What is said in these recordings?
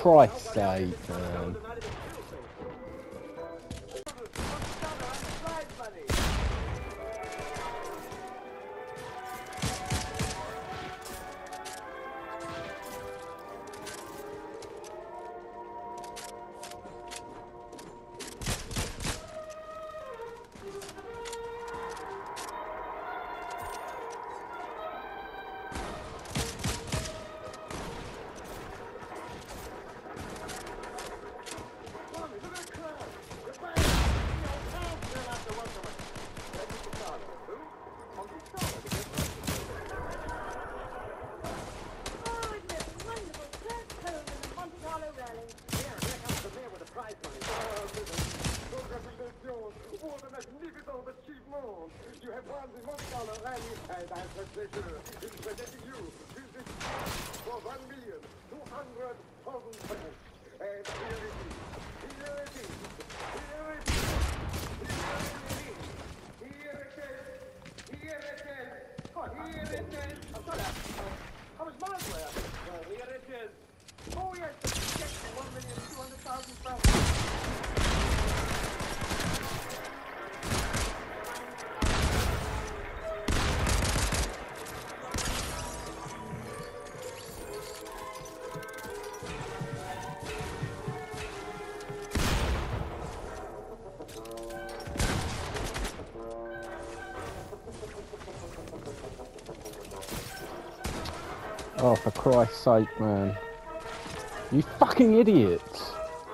Christ's sake, man. You have won the $1 rally, and I have the pleasure in presenting you with this for £1,200,000. And here it is. Here it is. Here it is. Here it is. Here it is. Here it is. Shut up. How much mine were? Well, here it is. Oh, yes, the check for £1,200,000. Oh, for Christ's sake, man. You fucking idiots.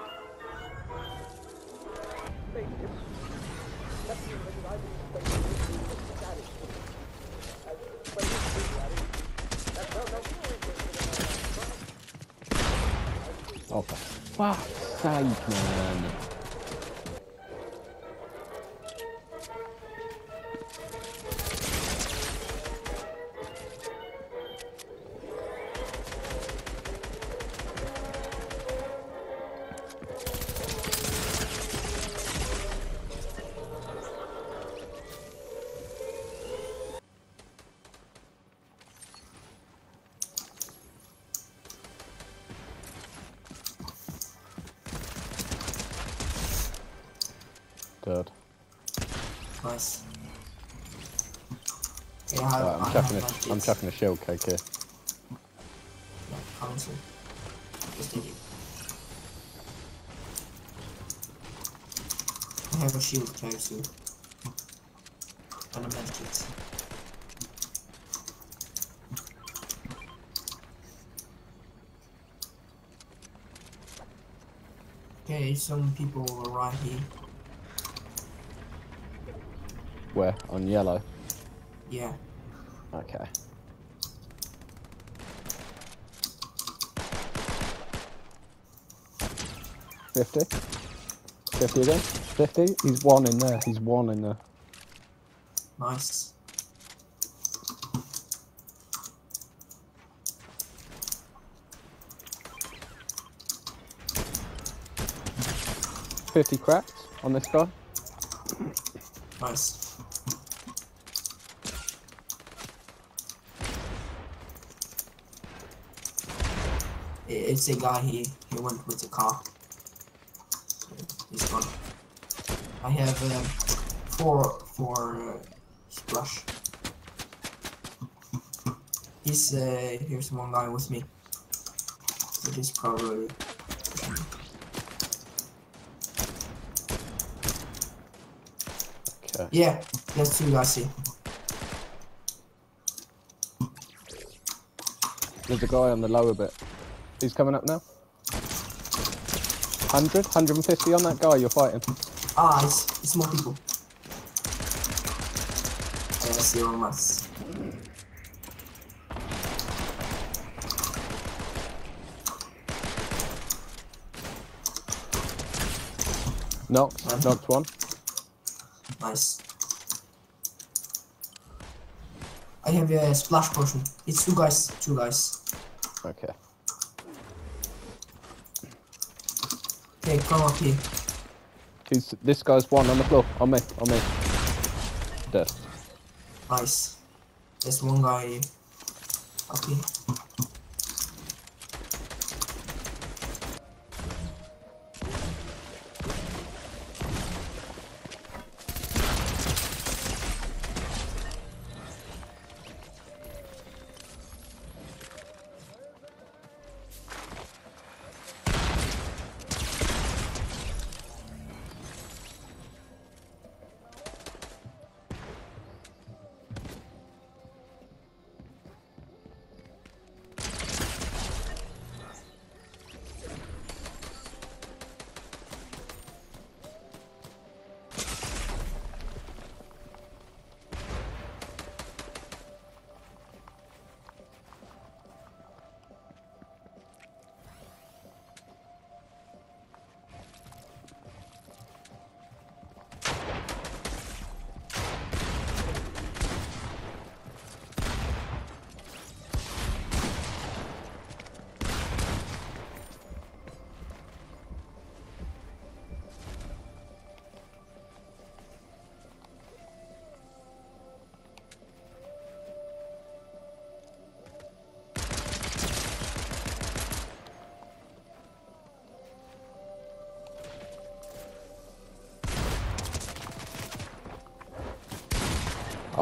Oh, for fuck's sake, man. Dead. Nice. Yeah, I'm chucking a shield cake here. Yeah, cancel. Just take it. I have a shield cake too. And a medkit. Okay, some people are right here. Where? On yellow? Yeah. Okay. $50? $50 again? 50? He's one in there. He's one in there. Nice. $50 cracked on this guy. Nice. It's a guy here. He went with the car. He's gone. I have four splash. Here's one guy with me. So he's probably. Okay. Yeah, there's two guys here. There's a guy on the lower bit. He's coming up now. 100, 150 on that guy you're fighting. Ah, it's more people. Yeah, I see one less. Knocked one. Nice. I have a splash potion. It's two guys. Okay. Okay, come up here. This guy's one on the floor. On me. Dead. Nice. There's one guy up here.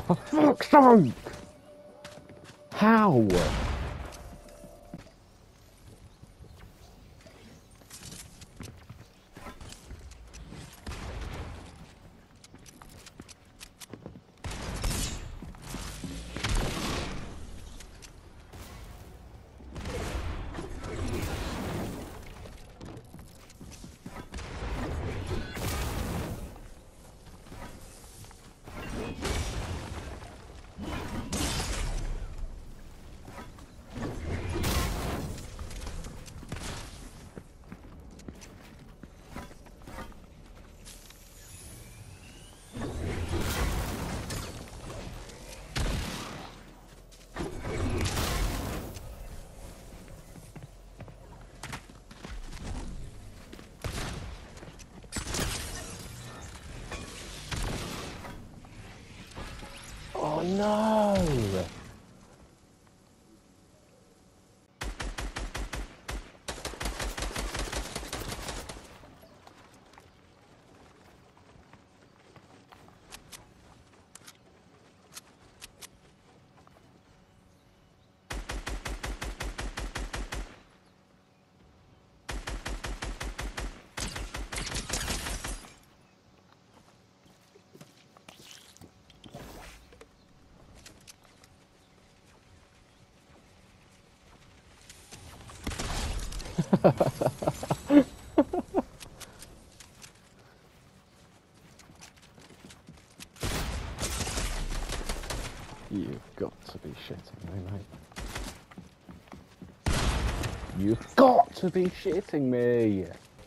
For fuck's sake! How? Oh no! You've got to be shitting me, mate. You've got to be shitting me!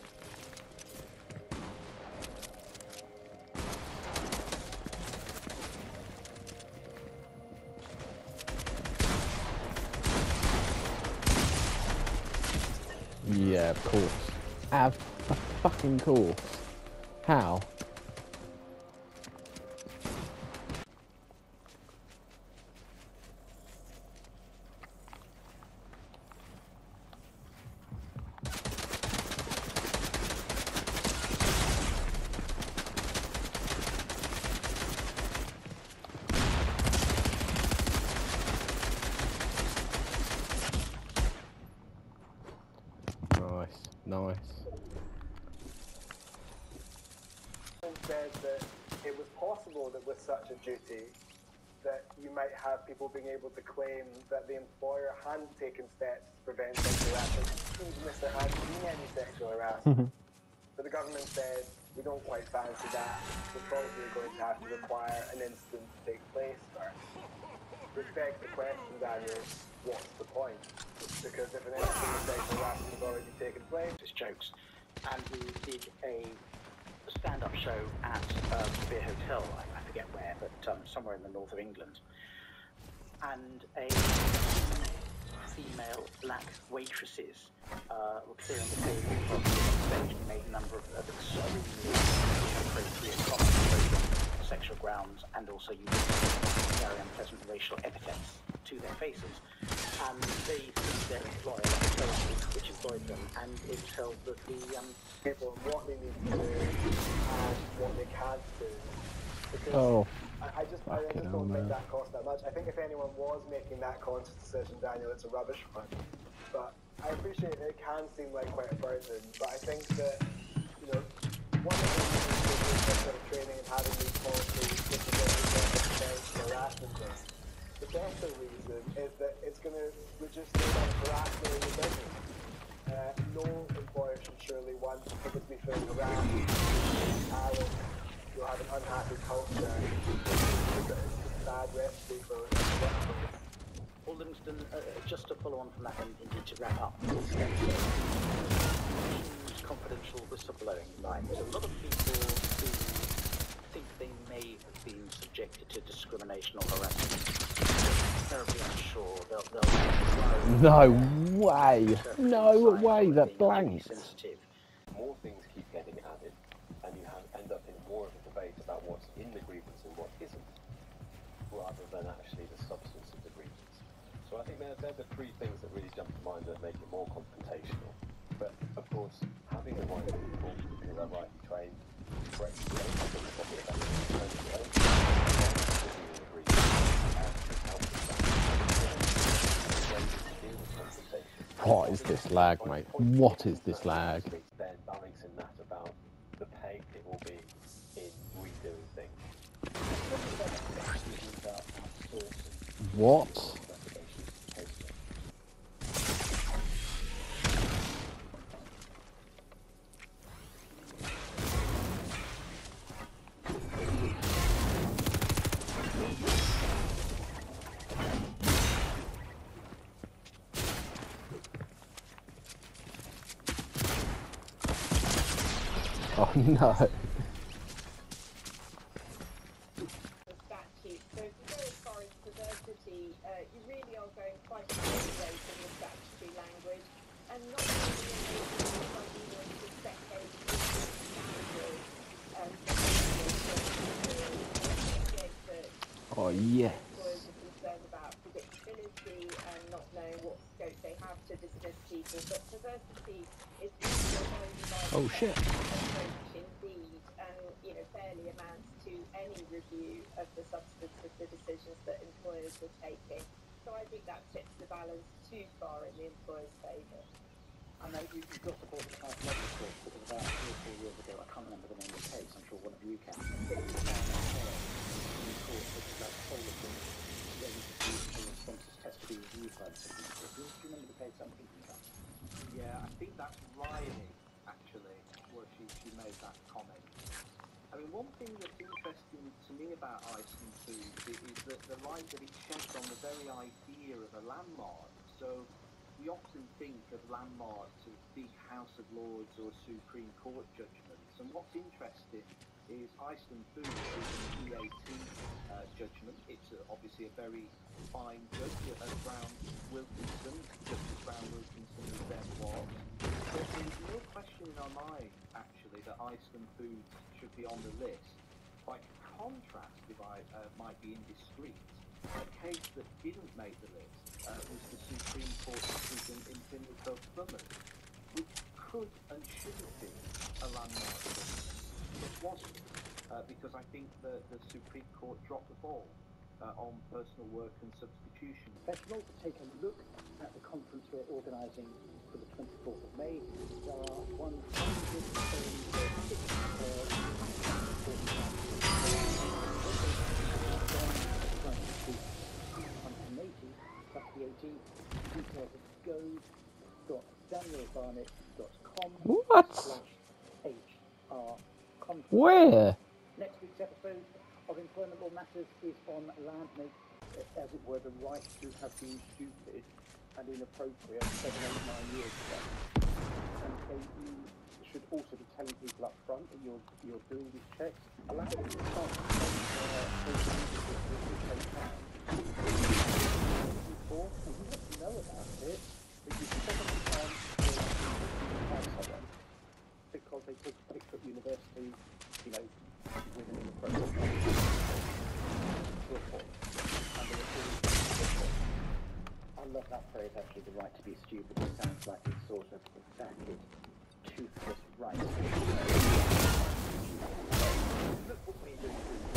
Yeah, of course. Of a fucking course. How? Nice. Said that it was possible that with such a duty that you might have people being able to claim that the employer hadn't taken steps to prevent sexual harassment, even if there hadn't been any sexual harassment. But the government said, we don't quite fancy that, we're probably going to have to require an incident to take place first. Which begs the question, Daniel, what's the point? Because if an incident of sexual harassment has already taken place, It's jokes. And we did a stand-up show at Beer Hotel, I forget where, but somewhere in the north of England. And a female black waitresses were clearing the table from the stage and made a number of extremely inappropriate comments both on sexual grounds and also using very unpleasant racial epithets to their faces. And they sued their employer, which employed them, and it felt that the people and what they need to do and what they can't do. Because Oh. I just don't think that costs that much. I think if anyone was making that conscious decision, Daniel, it's a rubbish one. But I appreciate that it can seem like quite a burden, but I think that, you know, one of the reasons for doing this sort of training and having these policies is to get the harassment in. The better reason is that it's going to reduce the amount of harassment in the business. No employer should surely want people to be feeling harassed, you'll have an unhappy culture, it's a bad recipe for the workplace. Well, Livingston, just to follow on from that and indeed to wrap up, confidential whistleblowing, right? There's a lot of people who think they may have been subjected to discrimination or harassment. Terribly unsure. No way! No way, that blanks. Sensitive. More things keep getting added, and you end up in more of a debate about what's in the grievance and what isn't, rather than actually the substance of the grievance. So I think they're the three things that really jump to mind that make it more confrontational. But of course, having the right people who are rightly trained, correctly trained, What is this lag, mate? What is this lag? Then balancing that about the pay it will be in redoing things. What? Oh no. The statute. So if you go as far as perversity, you really are going quite a long way from the statutory language, and not only enabling tribunals to set a standard Oh yes. employers are concerned about predictability and not knowing what scope they have to dismiss people, but perversity is Oh shit. approach indeed, and fairly amounts to any review of the substance of the decisions that employers are taking. So I think that tips the balance too far in the employer's favour. I know you've got to support the Child Level Court because about 3 or 4 years ago, I can't remember the name of the case, I'm sure one of you can. In the court, which is like the whole of the responses test to be reviewed by the Supreme Court. Do you remember the case I'm thinking about? Yeah, I think that's Riley, actually, where she made that comment. I mean, one thing that's interesting to me about Iceland Food is that the light that it sheds on the very idea of a landmark. So we often think of landmarks as big House of Lords or Supreme Court judgments. And what's interesting is Iceland Food is an EAT judgment. It's obviously a very fine judge, as Brown Wilkinson, Justice Brown Wilkinson as then was. But there's no question in our mind, actually, that Iceland Foods should be on the list. By contrast, if I might be indiscreet, a case that didn't make the list was the Supreme Court decision in Pimlico Plumbers, which could and should have been a landmark judgment, but wasn't, because I think the Supreme Court dropped the ball on personal work and substitution. Let's also take a look at the conference we're organising for the 24th of May. There are 180 details at go.danielbarnett.com. What? /HR conference. Where? Next week's episode of Employment Law Matters is on land make, as it were, the right to have been stupid and inappropriate 7, 8, 9 years ago. And so you should also be telling people up front that you're doing these checks. Allow them to start social media if they can. Before, and you have to know about it, but you probably can't find someone because they took a picture at university, with an inappropriate I love that phrase, actually, the right to be stupid. It sounds like it's sort of exacted, toothless right. Look what we're doing.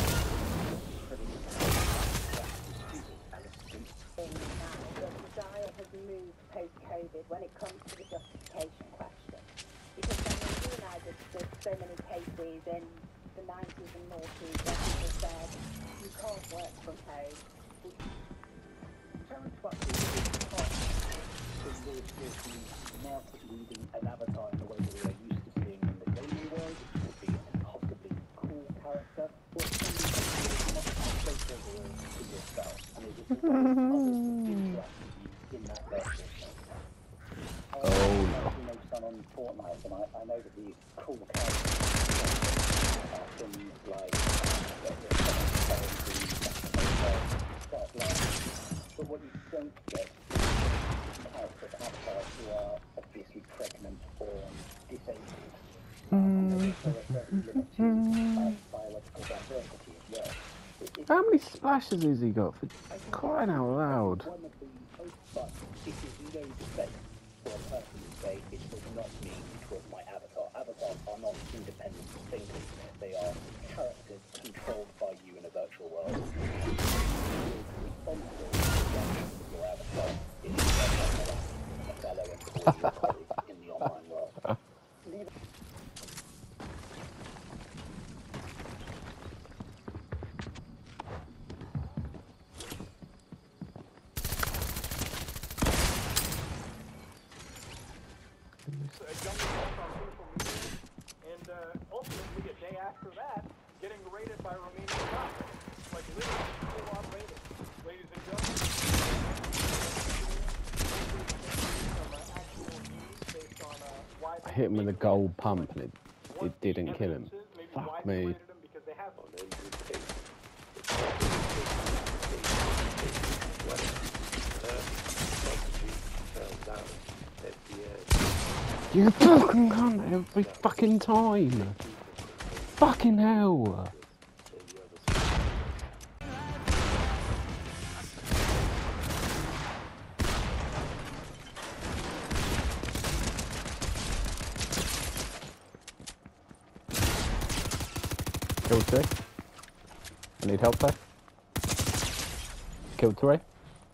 The dial has moved post-COVID when it comes to the justification question. Because when you realise that there's so many cases in the 90s and noughties where people said, you can't work from home. Terence Buckley is part of law enforcement market leading an avatar in the way that we are used to seeing in the gaming world, which would be a possibly cool character, or somebody who is not associated to yourself, and it is others to interact with you in that version. Son on Fortnite, and I know that these cool characters are things like but what you don't get is characters avatars who are obviously pregnant or disabled. And there's also a certain limit to biological diversity as well. How many splashes has he got for crying out loud? One of the most fun, it is no debate for a person to say it was not me, it was my avatar. Avatars are not independent thinkers. They are characters controlled by you in a virtual world. Responsible for the actions of your avatar is a fellow and raided by Romanian cops. Like literally, full on raided. Ladies and gentlemen, actual news based on why I hit him with a gold pump and it didn't kill him. Fuck me. because they have You fucking cunt every fucking time. Fucking hell. Killed 2. I need help there. Killed 3.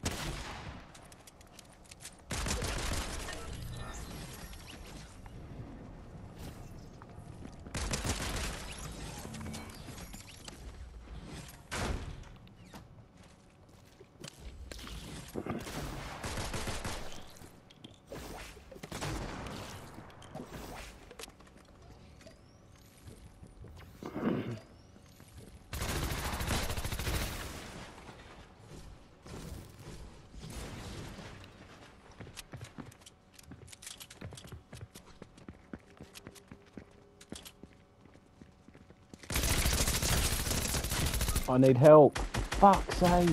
I need help. Fuck's sake.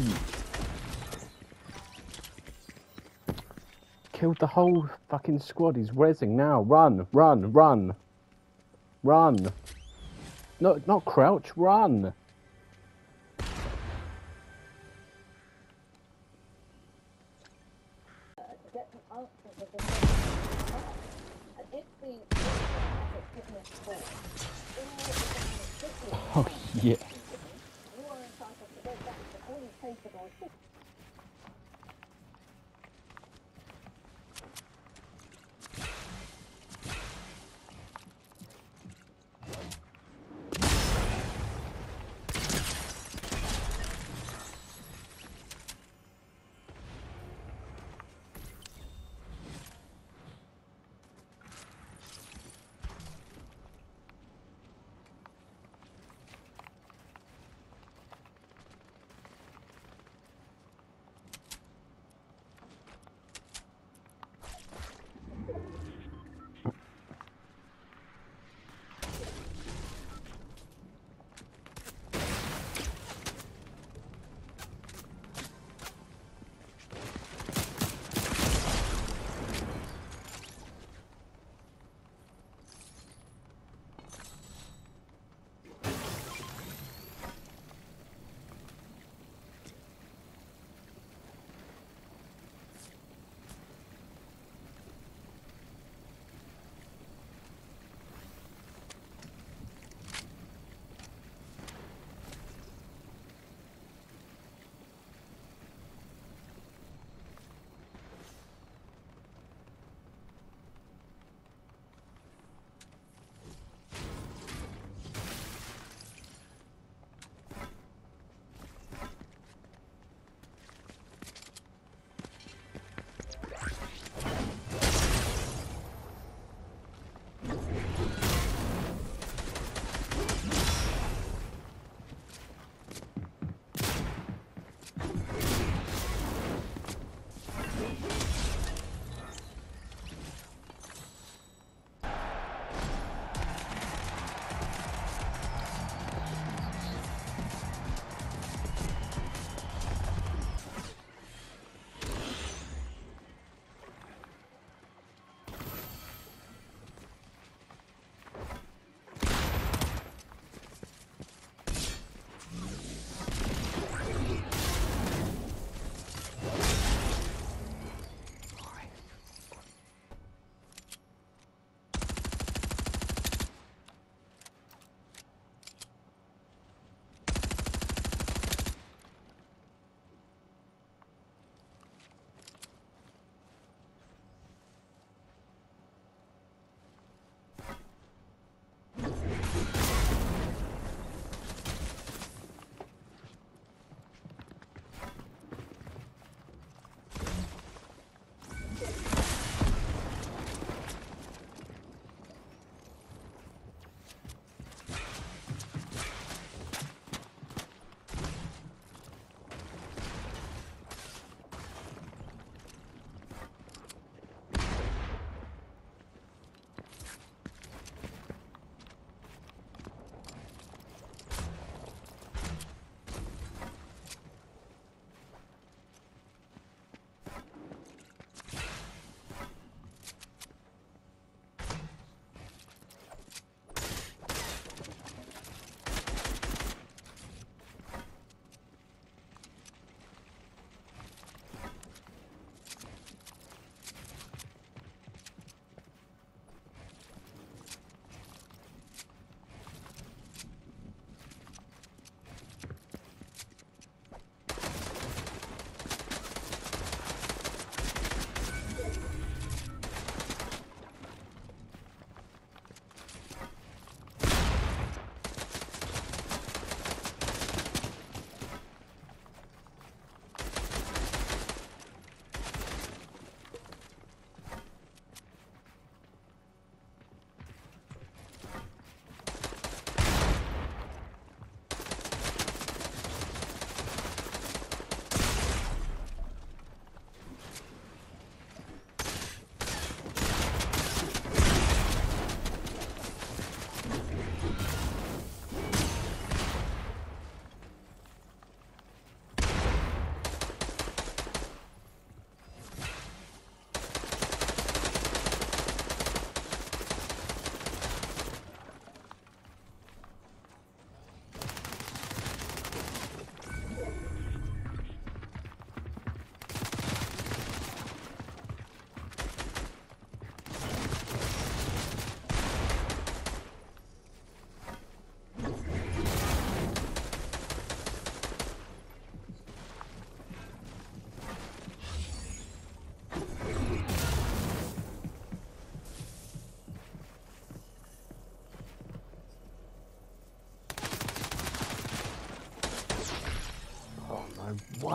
Killed the whole fucking squad. He's rezzing now. Run, run, run. Run. No, not crouch, run. Get the answers of the question. And if the fitness force, Oh, yeah. you are entitled to go back to all capable of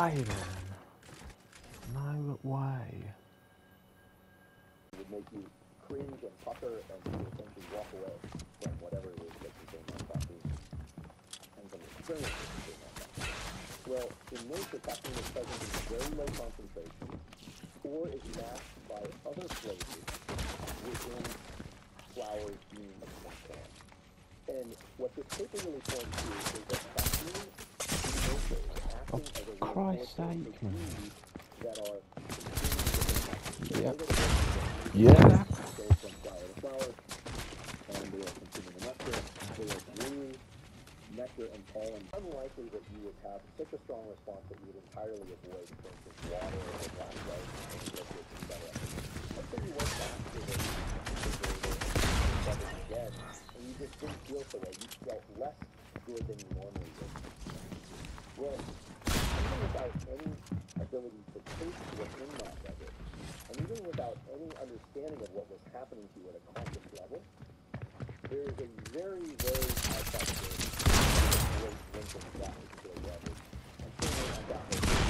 way, man. No way. It would make you cringe and pucker and essentially walk away from whatever it is that you're doing on caffeine and from the experience that you're doing on caffeine. Well, in nature, caffeine is present in very low concentration or is masked by other flavors within flowers, beans, and plants. And what this paper really points to is that caffeine in nature is acting as a Christ's reinforcement sake, for man. bees that are consuming Yep. different Yeah. go from flower to flower, and they are consuming the nectar. They are bringing nectar and pollen. Unlikely that you would have such a strong response that you would entirely avoid, for instance, water or black light or liquids, etc. Let's say you went back to the refrigerator again, and you just didn't feel so well. You felt less good than you normally would. Well, even without any ability to taste what's in that beverage, and even without any understanding of what was happening to you at a conscious level, there is a very, very high possibility of great drinking of that particular beverage. And certainly on that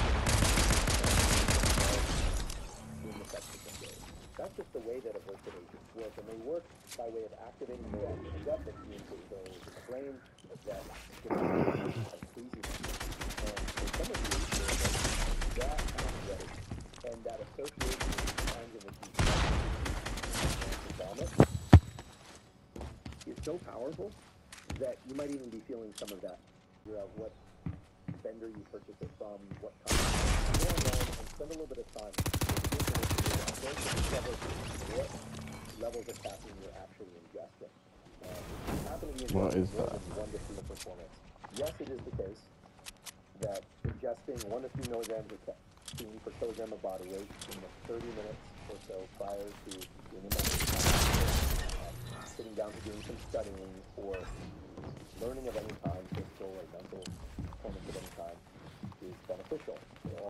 in the subsequent days. That's just the way that aversive agents work, and they work by way of activating neurons in the gut that communicate with areas in the brain that stimulate of pleasiness. And for some of you, that pathway and that association with the times in which you vomit is so powerful that you might even be feeling some of that. Figure out what vendor you purchase it from, what company. Go online and spend a little bit of time to discover what levels of caffeine you're actually ingesting. What is that? 1 to 3 performance. Yes, it is the case that ingesting 1 to 3 milligrams of caffeine per kilogram of body weight in the 30 minutes or so prior to doing a sitting down to doing some studying or learning of any kind, physical